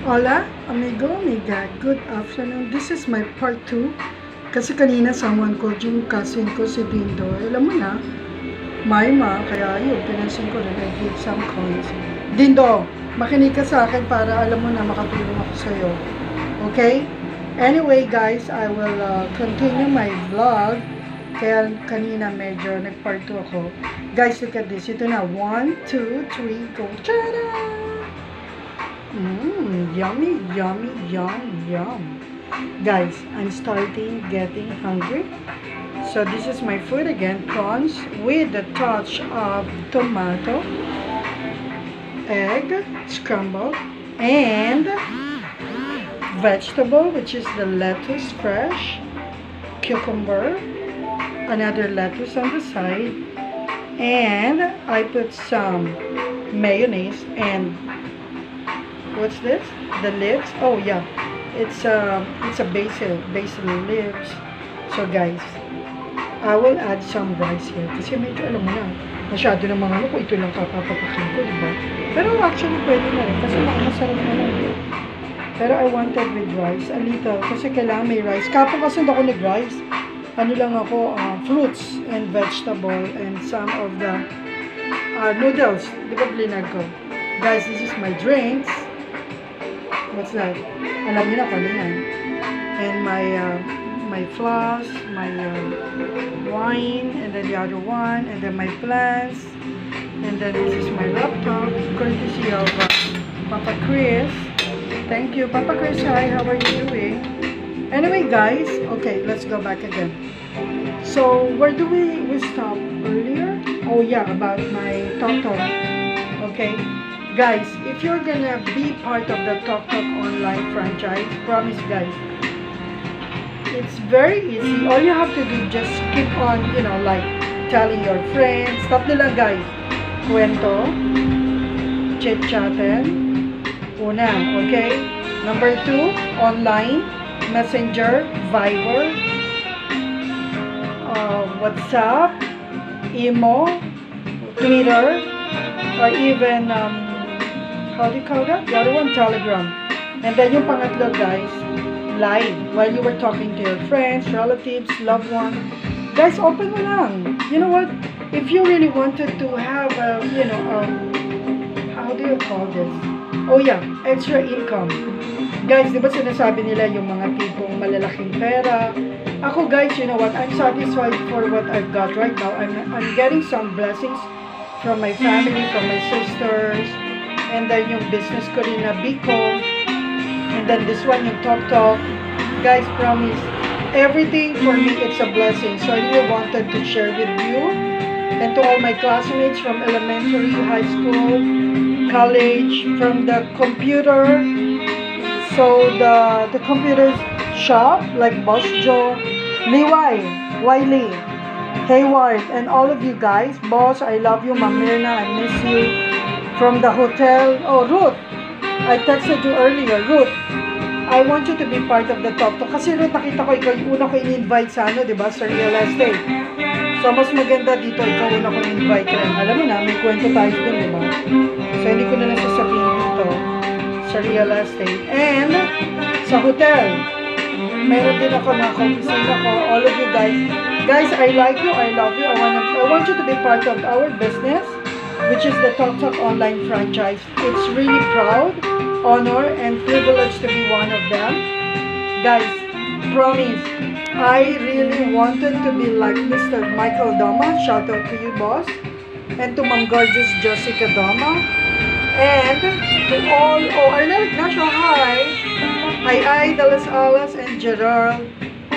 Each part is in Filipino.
Hola, amigo, amiga. Good afternoon. This is my part 2. Kasi kanina someone called yung cousin ko si Dindo. Alam mo na, Maima, kaya yun, pinansin ko rin, I give some coins. Dindo, makinig ka sa akin para alam mo na makatulong ako sa'yo. Okay? Anyway, guys, I will continue my vlog. Kaya kanina medyo nag-part 2 ako. Guys, look at this. Ito na. 1, 2, 3, go. Tada! Yummy, yummy, yum, yum. Guys, I'm starting getting hungry. So this is my food again. Prawns with a touch of tomato, egg, scrambled, and vegetable, which is the lettuce fresh, cucumber, another lettuce on the side, and I put some mayonnaise and what's this? The leaves? Oh yeah, it's a basil leaves. So guys, I will add some rice here kasi medyo alam mo na, masyado na mga ano ko, ito lang kapapapakin ko, diba? Pero actually pwede na rin kasi masarap na lang. Pero I wanted with rice, a little, kasi kailangan may rice. Kapag kasi ako nag-rice, ano lang ako, fruits and vegetable and some of the noodles, di ba blinag ko? Guys, this is my drinks. What's that? Alam niyo na kung ano yan. And my floss, my wine, and then the other one, and then my plants, and then this is my laptop, courtesy of Papa Chris. Thank you, Papa Chris. Hi, how are you doing? Anyway, guys, okay, let's go back again. So, where do we stop earlier? Oh yeah, about my Tok. Okay. Guys, if you're gonna be part of the Tok online franchise, promise guys, it's very easy. All you have to do, just keep on, like, telling your friends. Tatlo lang guys. Kwento, chit-chatten, una, okay? Number 2, online, messenger, Viber, WhatsApp, Imo, Twitter, or even, how do you call that? The other one, Telegram. And then yung pangatlo, guys, live. While you were talking to your friends, relatives, loved ones. Guys, open mo lang. You know what? If you really wanted to have a, how do you call this? Oh yeah, extra income. Guys, di ba sinasabi nila yung mga tipong malalaking pera? Ako guys, you know what? I'm satisfied for what I've got right now. I'm getting some blessings from my family, from my sisters, and then yung business ko rin na Bicol, and then this one yung Tok. Guys, promise, everything for me, it's a blessing. So I really wanted to share with you and to all my classmates from elementary, high school, college, from the computer, so the computer shop like Boss Joe, Liway, Wiley, Hayward, and all of you guys. Boss, I love you. Ma'am Mirna, I miss you. From the hotel. Oh, Ruth, I texted you earlier. Ruth, I want you to be part of the Tok. Kasi Ruth, nakita ko ikaw yung una ko in-invite sa diba, sa real estate. So, mas maganda dito, ikaw una ko in-invite rin. Alam mo na, may kwento tayo dun, diba? So, hindi ko na nasasabihin dito sa real estate. And, sa hotel, meron din ako na opisina ko. All of you guys. Guys, I like you, I love you. I want you to be part of our business, which is the Tok online franchise. It's really proud, honor, and privilege to be one of them. Guys, promise, I really wanted to be like Mr. Michael Doma. Shout out to you, boss. And to Ma'am Gorgeous Jessica Doma. And to all, Arnel Ignacio, hi. Ay, De Las Alas, and Gerald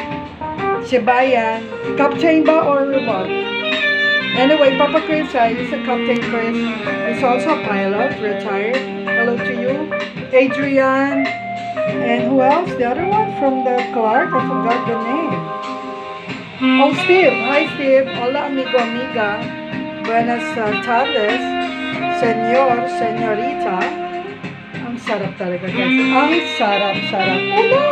Sibayan. Captain ba or what? Anyway, Papa Chris, he's a Captain Chris. He's also a pilot, retired. Hello to you. Adrian. And who else? The other one from the Clark. I forgot the name. Oh, Steve. Hi, Steve. Hola, amigo, amiga. Buenas tardes. Senyor, senyorita. Ang sarap talaga, guys. Ang sarap. Oh, no!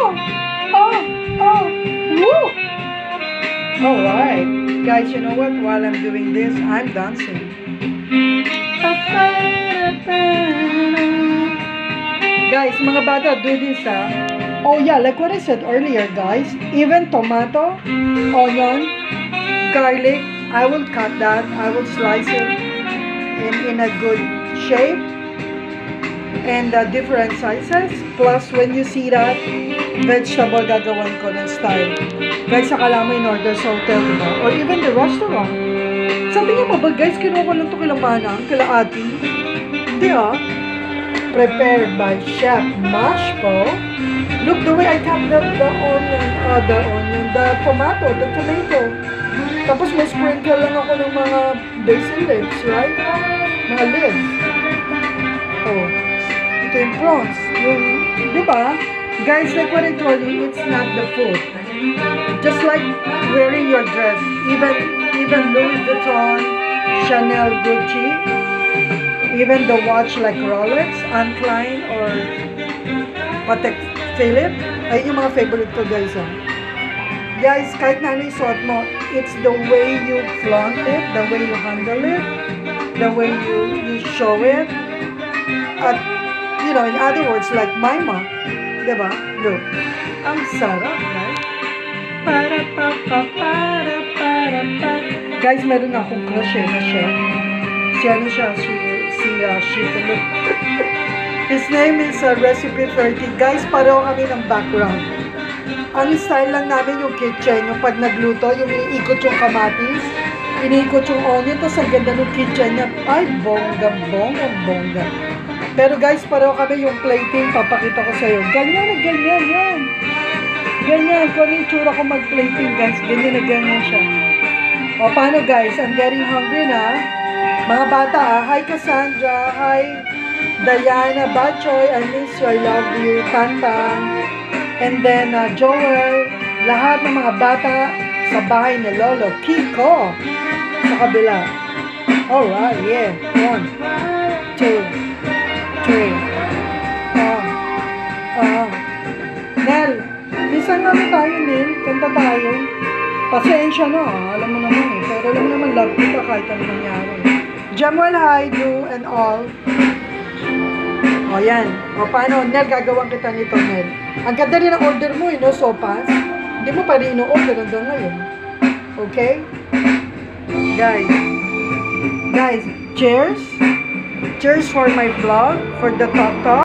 Woo! Alright. Guys, you know what? While I'm doing this, I'm dancing. Guys, mga bata, do this, Oh yeah, like what I said earlier, guys. Even tomato, onion, garlic, I will cut that. I will slice it in a good shape. And different sizes. Plus, when you see that, vegetable gagawan ko ng style. Guys, akala mo in order sa hotel, diba? Or even the restaurant. Sabi niya mo ba, guys, kinuha ko lang ito kila Manang, kila Ati? Hindi Prepared by Chef Mashpo. Look, the way I cut the tomato. Tapos may sprinkle lang ako ng mga basil leaves, right? Mga leaves. Oh, ito yung prawns. Di ba? Guys, like what I told you, it's not the food. Just like wearing your dress. Even Louis Vuitton, Chanel, Gucci, even the watch like Rolex, Anne Klein, or Patek Philippe, ay yung mga favorite ko, guys. Guys, kahit na ano yung suot mo, it's the way you flaunt it, the way you handle it, the way you show it. At, you know, in other words, like my mom, diba? Look, ang sarap, right? Guys, meron akong crush na siya. Si ano siya, si Shitolo. His name is Recipe 30. Guys, pareho kami ng background. Ang style lang namin yung kitchen, yung pag nagluto, yung iniikot yung kamatis, iniikot yung onion, tapos ang ganda ng kitchen niya. Ay, bongga. Pero guys, pareho kami yung plating, papakita ko sa'yo. Ganyan, yan. Ganyan, kung ano yung tsura ko mag-plating, guys, ganyan siya. O, paano guys? I'm getting hungry na. Mga bata, hi Cassandra, hi Diana Bachoy, I miss you, I love you, Tantang, and then Joel, lahat ng mga bata sa bahay ni Lolo, Kiko, sa kabila. Alright, yeah, 1, 2, 3, Nel, minsan nga tayo, Nel, kanta tayo. Pasensya na, alam mo naman pero alam mo naman, love kita kahit ano nangyari. Jamuel, hi, do, and all. O, yan. O, paano? Nel, gagawin kita nito, Nel. Ang ganda rin ang order mo, no? Sopas. Hindi mo pa rin ino-order hanggang ngayon. Okay? Guys, cheers. Cheers for my vlog, for the talk.